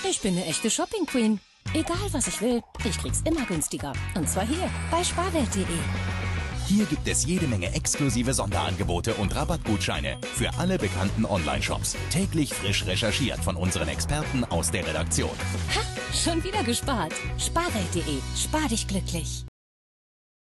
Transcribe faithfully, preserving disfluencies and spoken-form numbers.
Ich bin eine echte Shopping Queen. Egal was ich will, ich krieg's immer günstiger. Und zwar hier bei sparwelt punkt de. Hier gibt es jede Menge exklusive Sonderangebote und Rabattgutscheine für alle bekannten Online-Shops. Täglich frisch recherchiert von unseren Experten aus der Redaktion. Ha, schon wieder gespart. sparwelt punkt de. Spar dich glücklich.